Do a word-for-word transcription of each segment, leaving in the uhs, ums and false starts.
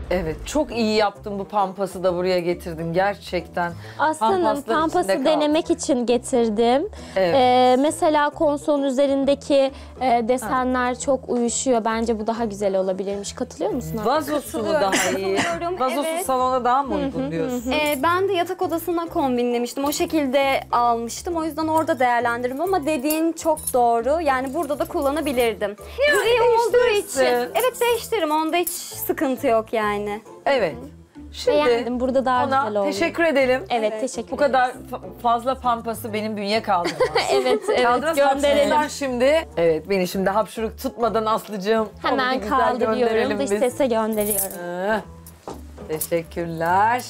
Evet, çok iyi yaptın bu pampası da buraya getirdin gerçekten. Aslanım Pampaslar pampası içinde denemek için getirdim. Evet. Ee, mesela konsolun üzerindeki e, desenler çok uyuşuyor. Bence bu daha güzel olabilirmiş. Katılıyor musun? abi? Vazosu mu Katılıyorum, daha iyi? katılıyorum, Vazosu evet. salona daha mı uygun diyorsun? Ee, ben de yatak odasına kombinlemiştim. O şekilde almıştım. O yüzden orada değerlendiririm ama dediğin çok doğru. Yani burada da kullanabilirdim. Gri olduğu için. değiştirirsin. Evet değiştiririm. Onda hiç sıkıntı yok yani. Evet. Şimdi Beğendim. Burada daha güzel ona oldu. teşekkür edelim. Evet, Evet. teşekkür Bu ederim. kadar fa- fazla pampası benim bünye kaldırmaz. Evet, evet Kaldıramaz. gönderelim. Hapşırıklar şimdi. Evet, beni şimdi hapşuruk tutmadan Aslı'cığım. onu bir Hemen güzel kaldırıyorum. gönderelim Dış biz. sese gönderiyorum. Ee, Teşekkürler.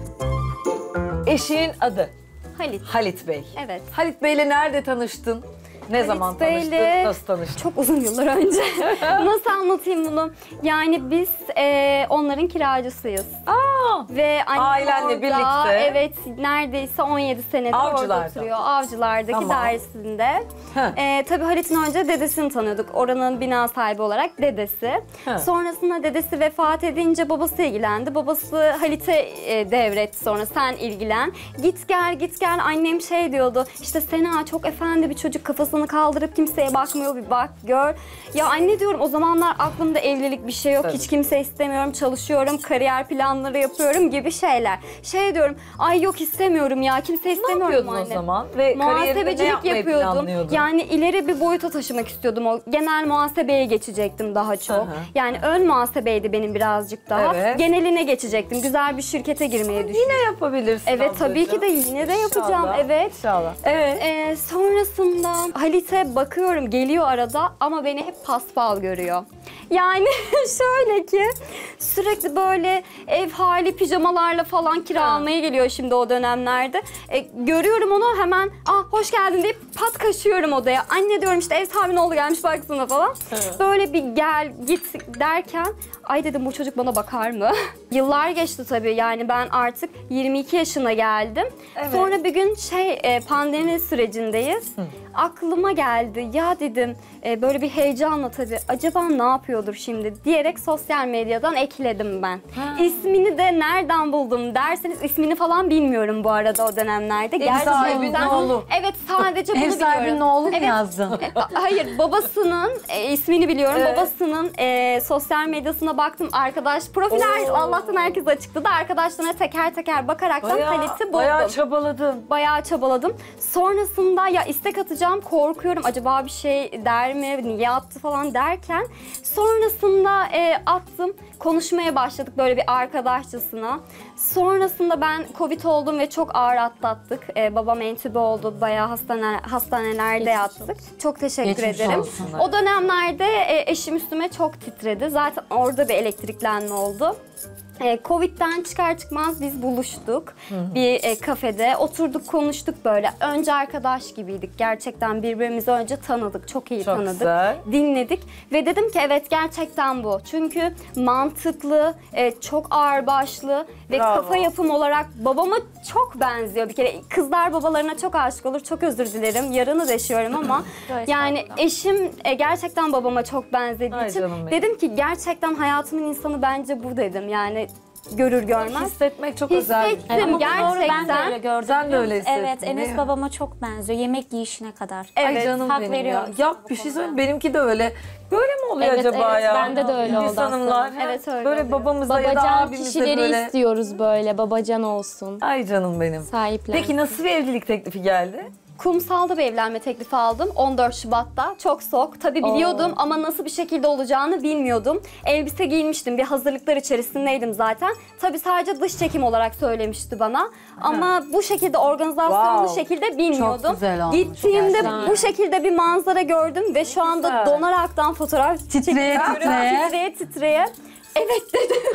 Eşinin adı Halit. Halit Bey. Evet. Halit Bey'le nerede tanıştın? Ne Halit zaman Bey'le tanıştın? Nasıl tanıştın? Çok uzun yıllar önce. Nasıl anlatayım bunu? Yani biz e, onların kiracısıyız. Aa, Ve annem Ailenle orada, birlikte. evet neredeyse on yedi senedir orada Avcılarda. oturuyor. Avcılardaki Tamam. dairesinde. Heh. Ee, tabii Halit'in önce dedesini tanıyorduk. Oranın bina sahibi olarak dedesi. Heh. Sonrasında dedesi vefat edince babası ilgilendi. Babası Halit'e e, devretti sonra sen ilgilen. Git gel git gel annem şey diyordu. İşte Sena çok efendi bir çocuk kafasını kaldırıp kimseye bakmıyor bir bak gör. Ya anne diyorum o zamanlar aklımda evlilik bir şey yok. Tabii. Hiç kimse istemiyorum. Çalışıyorum. Kariyer planları yapıyorum gibi şeyler. Şey diyorum ay yok istemiyorum ya. Kimse ne istemiyorum yapıyordun anne. o zaman? Ve kariyerinde ne Muhasebecilik yapmayı yapıyordum. planlıyordun? Yani ileri bir boyuta taşımak istiyordum. O genel muhasebeye geçecektim daha çok. Hı hı. Yani ön muhasebeydi benim birazcık daha. Evet. Geneline geçecektim. Güzel bir şirkete girmeyi düşündüm. Yine yapabilirsin Evet tabii ki de ablacığım. yine de yapacağım. İnşallah, Evet. İnşallah. Evet. Ee, sonrasında Halit'e bakıyorum geliyor arada ama beni hep paspal görüyor. Yani şöyle ki sürekli böyle ev hali pijamalarla falan kira Ha. almaya geliyor şimdi o dönemlerde. E, görüyorum onu hemen ah hoş geldin deyip pat kaşıyorum odaya. Anne diyorum işte ev sahibinin oğlu gelmiş baksana falan. Evet. Böyle bir gel git derken ay dedim bu çocuk bana bakar mı? Yıllar geçti tabii yani ben artık yirmi iki yaşına geldim. Evet. Sonra bir gün şey e, pandemi sürecindeyiz. Aklıma geldi ya dedim e, böyle bir heyecanla tabii acaba ne yapıyordur şimdi diyerek sosyal medyadan ekledim ben. Ha. İsmini de nereden buldum derseniz ismini falan bilmiyorum bu arada o dönemlerde. Ev sahibinin oğlu. Evet sadece bunu Ev sahibinin biliyorum. oğlu mu Evet. yazdın? E, a- Hayır babasının e, ismini biliyorum. Evet. Babasının e, sosyal medyasına baktım arkadaş profiller Oo. Allah'tan herkes açıkladı. Arkadaşlarına teker teker bakaraktan Halit'i buldum. bayağı çabaladın. Bayağı çabaladım. Sonrasında ya istek atacağım korkuyorum. Acaba bir şey der mi? Niye attı falan derken sonrasında e, attım. Konuşmaya başladık böyle bir arkadaşçasına. Sonrasında ben Covid oldum ve çok ağır atlattık. E, babam entübe oldu. Bayağı hastane, hastanelerde Geçmiş yattık. Çok teşekkür Geçmiş ederim. olsun. O dönemlerde e, eşim üstüme çok titredi. Zaten orada bir elektriklenme oldu. E, Covid'den çıkar çıkmaz biz buluştuk bir e, kafede. Oturduk konuştuk böyle. Önce arkadaş gibiydik. Gerçekten birbirimizi önce tanıdık. Çok iyi Çok tanıdık. güzel. Dinledik ve dedim ki evet gerçekten bu. Çünkü mantıklı, e, çok ağırbaşlı ve Bravo. kafa yapım olarak babama çok benziyor bir kere. Kızlar babalarına çok aşık olur. Çok özür dilerim. Yarını deşiyorum ama yani eşim e, gerçekten babama çok benzediği Ay için canım benim. dedim ki gerçekten hayatımın insanı bence bu dedim. Yani görür görmez. Hissetmek çok özel. bir Hissettim şey. Ama bu doğru, ben de gerçekten. öyle gördüm. Sen de biliyor öyle musun? hissettin, Evet, değil Enes mi? babama çok benziyor. Yemek yiyişine kadar. Ay Evet, canım hak benim ya. veriyorum Yap sana bir bu şey konuda. söyleyeyim. Benimki de öyle. Böyle mi oluyor Evet, acaba evet, ya? bende de öyle oldu Biz hanımlar. aslında. Evet, öyle Böyle oluyor. babamıza ya da Babacan abimize kişileri böyle. istiyoruz böyle. Babacan olsun. Ay canım benim. Sahiplen. Peki nasıl bir evlilik teklifi geldi? Kumsal'da bir evlenme teklifi aldım on dört Şubat'ta. Çok soğuk. Tabii biliyordum ama nasıl bir şekilde olacağını bilmiyordum. Elbise giymiştim. Bir hazırlıklar içerisindeydim zaten. Tabii sadece dış çekim olarak söylemişti bana. Ama bu şekilde organizasyonlu Wow. şekilde bilmiyordum. Çok güzel olmuş Gittiğimde gerçekten. bu şekilde bir manzara gördüm ve şu anda güzel. donaraktan fotoğraf Titreye çekiyorum. titreye. Titreye titreye. Evet dedim.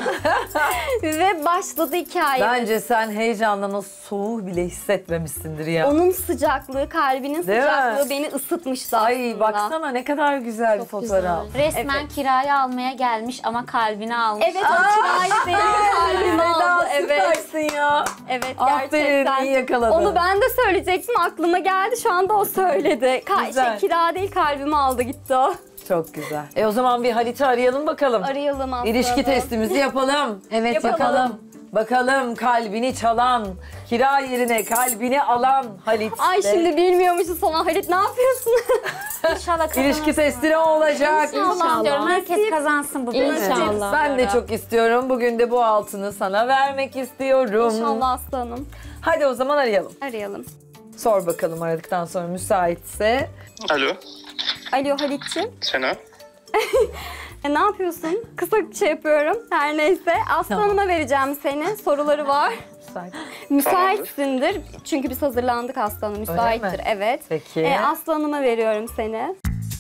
Ve başladı hikaye. Bence sen heyecandan o soğuğu bile hissetmemişsindir ya. Onun sıcaklığı, kalbinin Değil mi? sıcaklığı beni ısıtmıştı Ay aslında. baksana ne kadar güzel bir Çok fotoğraf. Resmen kiraya almaya gelmiş ama kalbini almış. Evet, o kirayı benim kalbime aldı. Evet, Süpersin ya. evet Aferin, gerçekten. iyi yakaladın. Onu ben de söyleyecektim, aklıma geldi. Şu anda o söyledi. Ka Güzel. şey, kira değil, kalbimi aldı gitti o. Çok güzel. E o zaman bir Halit'i arayalım bakalım. Arayalım Aslı İlişki Hanım. testimizi yapalım. Evet Yapalım. bakalım. Bakalım kalbini çalan, kira yerine kalbini alan Halit. Ay şimdi bilmiyormuşuz falan. Halit ne yapıyorsun? İnşallah kazansın. İlişki testi ne olacak? İnşallah. Diyorum, herkes kazansın bu bölümü. İnşallah. Ben de çok istiyorum. Bugün de bu altını sana vermek istiyorum. İnşallah Aslı Hanım. Hadi o zaman arayalım. Arayalım. Sor bakalım aradıktan sonra müsaitse. Alo, Alo Halit'ciğim. Sena. E, ne yapıyorsun? Kısa şey yapıyorum. Her neyse. Aslı Hanım'a vereceğim seni. Soruları var. Müsait. Müsaitsindir. Çünkü biz hazırlandık Aslı Hanım. Müsaittir. mi? Evet. Peki. E, Aslı Hanım'a veriyorum seni.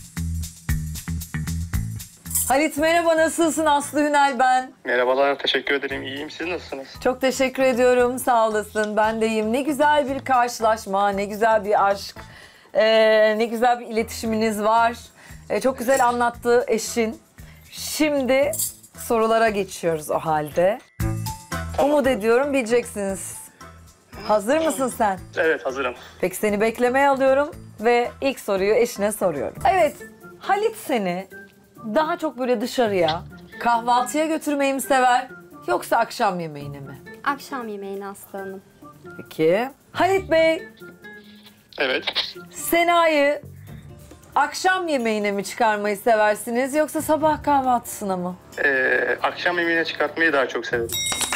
Halit merhaba, nasılsın? Aslı Hünal ben. Merhabalar, teşekkür ederim. İyiyim, siz nasılsınız? Çok teşekkür ediyorum, sağ olasın. Ben de iyiyim. Ne güzel bir karşılaşma, ne güzel bir aşk, ee, ne güzel bir iletişiminiz var. Ee, çok güzel anlattı eşin. Şimdi sorulara geçiyoruz o halde. Umut ediyorum bileceksiniz. Hazır mısın sen? Evet, hazırım. Peki seni beklemeye alıyorum ve ilk soruyu eşine soruyorum. Evet, Halit seni daha çok böyle dışarıya, kahvaltıya götürmeyi mi sever yoksa akşam yemeğine mi? Akşam yemeğini Aslı Hanım. Peki. Halit Bey, Evet. Sena'yı akşam yemeğine mi çıkarmayı seversiniz yoksa sabah kahvaltısına mı? Ee, akşam yemeğine çıkartmayı daha çok severim.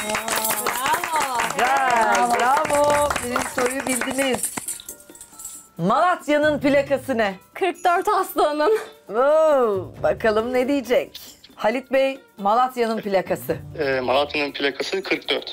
Bravo. Bravo. Benim soruyu bildiniz. Malatya'nın plakası ne? kırk dört Aslı Hanım. Oo, bakalım ne diyecek? Halit Bey, Malatya'nın plakası. Ee, Malatya'nın plakası kırk dört.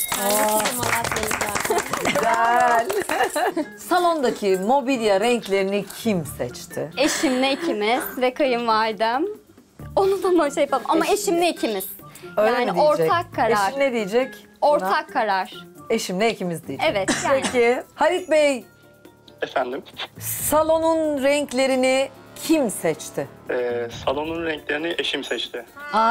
Güzel. Salondaki mobilya renklerini kim seçti? Eşimle ikimiz ve kayınvalidem. Onu da mı şey yapalım ama eşimle ikimiz. Öyle yani mi diyecek? ortak karar. Eşim ne diyecek? Ortak karar. Buna eşimle ikimiz diyecek. Evet yani. Peki. Halit Bey, Efendim? salonun renklerini kim seçti? Ee, salonun renklerini eşim seçti.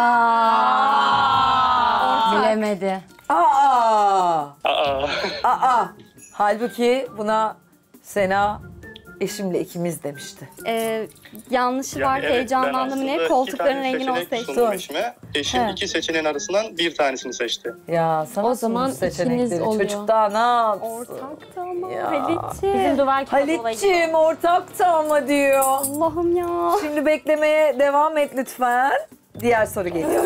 Aa, bilemedi. Aa! Aa, Aa! Halbuki buna Sena eşimle ikimiz demişti. Ee, yanlışı yani var, evet, ben heyecanlandım aslında ne? iki Koltukların tane rengini o seçenek seçti. sundum eşime. Eşim He. iki seçeneğin arasından bir tanesini seçti. Ya sana O zaman sunmuş seçenekleri. ikiniz oluyor. Çocuk daha ne yapsın? Ortakta ama Ya. Halit'ciğim. Bizim duvar kağıdı olayı. Halit'ciğim ortakta ama diyor. Allah'ım ya. Şimdi beklemeye devam et lütfen. Diğer soru geliyor.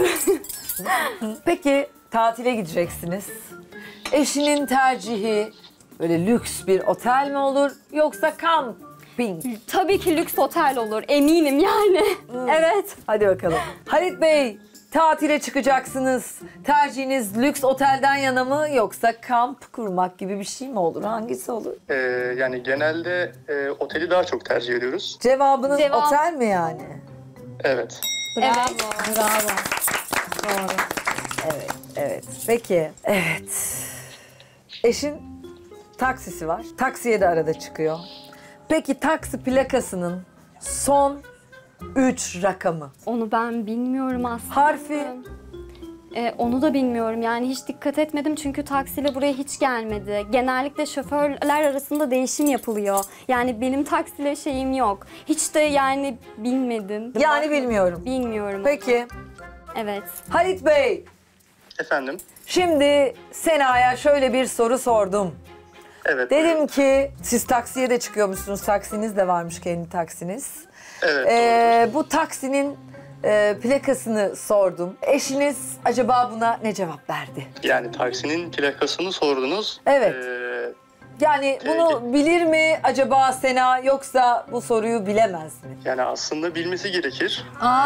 Peki tatile gideceksiniz. Eşinin tercihi böyle lüks bir otel mi olur yoksa kamping? Tabii ki lüks otel olur eminim yani. Evet. Hadi bakalım. Halit Bey, tatile çıkacaksınız. Tercihiniz lüks otelden yana mı yoksa kamp kurmak gibi bir şey mi olur? Hangisi olur? Ee, yani genelde e, oteli daha çok tercih ediyoruz. Cevabınız Cevap- otel mi yani? Evet. Evet. Bravo. Doğru. Evet, evet. Peki, evet. Eşin taksisi var. Taksiye de arada çıkıyor. Peki taksi plakasının son üç rakamı? Onu ben bilmiyorum aslında. Harfi? Ee, onu da bilmiyorum yani hiç dikkat etmedim çünkü taksiyle buraya hiç gelmedi. Genellikle şoförler arasında değişim yapılıyor. Yani benim taksiyle şeyim yok. Hiç de yani bilmedim. Yani bilmiyorum. Bilmiyorum. Peki, Evet. Halit Bey, Efendim? şimdi Sena'ya şöyle bir soru sordum. Evet. Dedim ki siz taksiye de çıkıyormuşsunuz. Taksiniz de varmış, kendi taksiniz. Evet. Ee, bu taksinin e, plakasını sordum. Eşiniz acaba buna ne cevap verdi? Yani taksinin plakasını sordunuz. Evet. Ee, Yani bunu bilir mi acaba Sena yoksa bu soruyu bilemez mi? yani aslında bilmesi gerekir.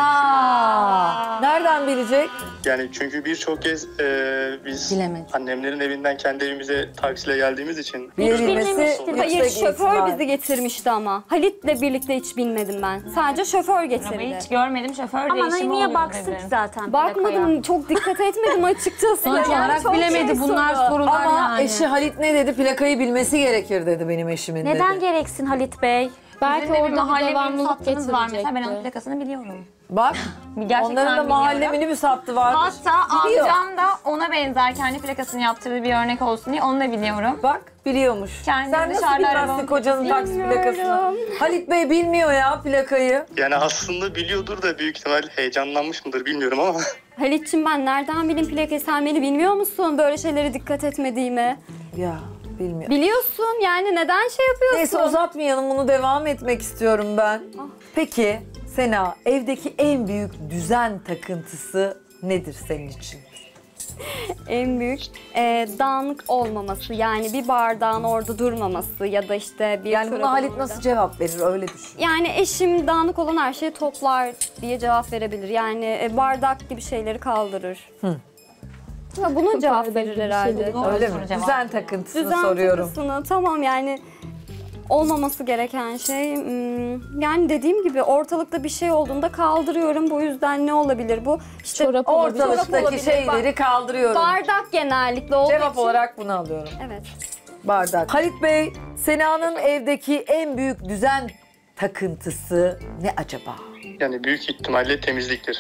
Aa, nereden bilecek? Yani çünkü birçok kez e, biz Bilemedi. annemlerin evinden kendi evimize taksiyle geldiğimiz için Bilebilmesi bilmemiştim. Hayır yüksek şoför ihtimal. bizi getirmişti ama. Halit'le birlikte hiç binmedim ben. Sadece şoför Ama getirdi. hiç görmedim, şoför Ama değişimi niye oluyor baksın dedi. ki zaten Bakmadım, çok dikkat etmedim açıkçası. Sonuç Yani olarak çok bilemedi. şey Bunlar soru. sorular Ama yani. eşi Halit ne dedi? Plakayı bilmesi gerekir dedi benim eşimin dedi. Neden gereksin Halit Bey? Belki Sizin de bir orada bir mahalle devamlılık hattınız var mesela. Ben onun getirecekti. plakasını biliyorum. Bak Gerçekten onların da biliyorum. mahalle minibüs hattı varmış. Hatta Biliyor. amcam da ona benzer kendi plakasını yaptırdığı bir örnek olsun diye onu da biliyorum. Bak biliyormuş. Kendi Sen nasıl dışarıda bilmezsin arabamı kocanın taksi bilmiyorum. plakasını? Halit Bey bilmiyor ya plakayı. Yani aslında biliyordur da büyük ihtimal heyecanlanmış mıdır bilmiyorum ama. Halit'ciğim ben nereden bileyim plakayı, sen beni bilmiyor musun böyle şeylere dikkat etmediğimi? Ya bilmiyor. Biliyorsun yani, neden şey yapıyorsun? Neyse uzatmayalım, bunu devam etmek istiyorum ben. Peki Sena, evdeki en büyük düzen takıntısı nedir senin için? En büyük e, dağınık olmaması, yani bir bardağın orada durmaması ya da işte bir Yani çorabın buna Halit orada. nasıl cevap verir öyle düşün. Yani eşim dağınık olan her şeyi toplar diye cevap verebilir. Yani e, bardak gibi şeyleri kaldırır. Hı. Ya buna cevap Bardak verir gibi herhalde. şeyleri Doğru Öyle soru mi? cevap Düzen veriyor. takıntısını Düzen soruyorum. takısını, tamam yani olmaması gereken şey, hmm, yani dediğim gibi ortalıkta bir şey olduğunda kaldırıyorum. Bu yüzden ne olabilir bu? İşte Çorap olabilir. Çorap Ortalıktaki olabilir. şeyleri kaldırıyorum. Bardak genellikle olduğu Cevap için. olarak bunu alıyorum. Evet. Bardak. Halit Bey, Sena'nın evdeki en büyük düzen takıntısı ne acaba? Yani büyük ihtimalle temizliktir.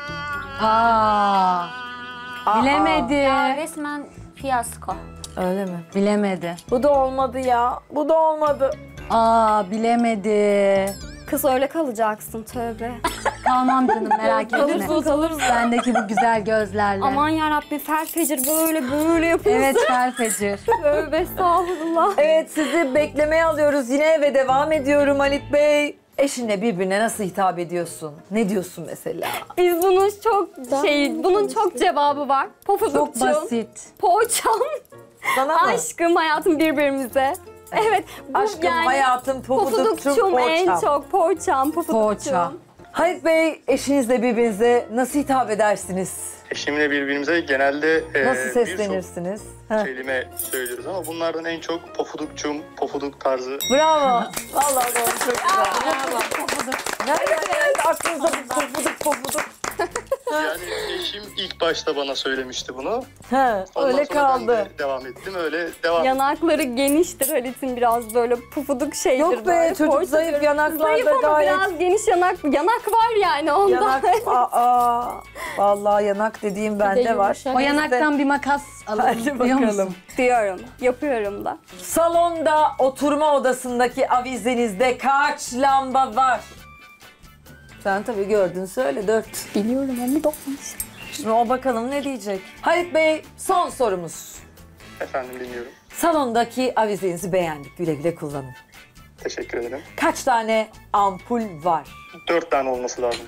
Aa, bilemedi. Ya resmen fiyasko. Öyle mi? Bilemedi. Bu da olmadı ya. Bu da olmadı. Aa, bilemedi. Kız öyle kalacaksın, tövbe. Tamam canım, merak etme. Kalırsın kalırsın. Sendeki bu güzel gözlerle. Aman yarabbim, felfecir böyle böyle yapıyorsun. Evet, felfecir. Tövbe estağfurullah. Evet, sizi beklemeye alıyoruz yine ve devam ediyorum Halit Bey. Eşinle birbirine nasıl hitap ediyorsun? Ne diyorsun mesela? Biz bunun çok şey, bunun çok cevabı var. Çok Pofudukçum, basit. poğaçam, Sana mı? aşkım, hayatım birbirimize. Evet, bu Aşkım, yani hayatım, pofudukçum, pofudukçum en poğaçam. çok, poğaçam, pofudukçum. Poğaça. Halit Bey, eşinizle birbirinize nasıl hitap edersiniz? Eşimle birbirimize genelde e, Nasıl birçok seslenirsiniz? Heh. kelime söylüyoruz ama bunlardan en çok pofudukçum, pofuduk tarzı. Bravo. Vallahi doğru, çok güzel. Bravo. Nereden geldi aklınıza bu pofuduk pofuduk? Yani eşim ilk başta bana söylemişti bunu. He, Ondan öyle sonra ben kaldı. de devam ettim. Öyle devam Yanakları geniştir Halit'in, biraz böyle pufuduk şeydir. Yok be, böyle, çocuk poğaça zayıf, diyorum. yanaklarda Zayıf ama gayet- biraz geniş yanak, yanak var yani ondan. Yanak, aa, vallahi yanak dediğim bende var. yumuşak. O yanaktan bir makas alalım. Hadi biliyor bakalım. musun? Diyorum, yapıyorum da. Salonda oturma odasındaki avizenizde kaç lamba var? Sen tabii gördün, söyle dört. Biliyorum ama dokmamış. Şimdi o bakalım ne diyecek. Halit Bey, son sorumuz. efendim dinliyorum. Salondaki avizenizi beğendik. Güle güle kullanın. Teşekkür ederim. Kaç tane ampul var? Dört tane olması lazım.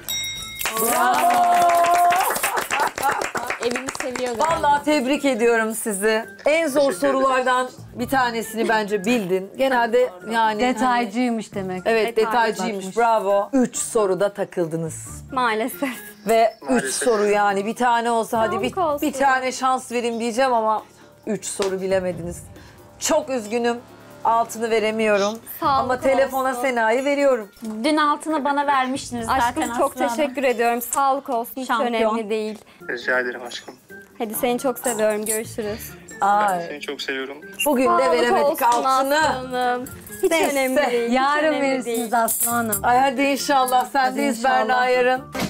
Evini seviyor galiba. Vallahi tebrik ediyorum sizi. En zor Teşekkür ederim. sorulardan bir tanesini bence bildin. Genelde yani... Detaycıymış demek. Evet, Detaylı detaycıymış. bakmış. Bravo. Üç soruda takıldınız. Maalesef. Ve üç Maalesef. soru yani. Bir tane olsa hadi bir, Sağlık olsun. bir tane şans vereyim diyeceğim ama üç soru bilemediniz. Çok üzgünüm. Altını veremiyorum. Sağlık ama telefona olsun. Sena'yı veriyorum. Dün altını bana vermiştiniz zaten Aşkım çok Aslı Hanım. teşekkür ediyorum. Sağlık olsun, hiç Şampiyon. önemli değil. Rica ederim aşkım. Hadi seni çok seviyorum, görüşürüz. Ben Ay, seni çok seviyorum. bugün de Sağlık veremedik olsun altını. aslanım. Hiç Neyse. önemli değil. hiç Yarın önemli verirsiniz değil. Aslı Hanım. Ay hadi inşallah sendeyiz inşallah. Berna yarın.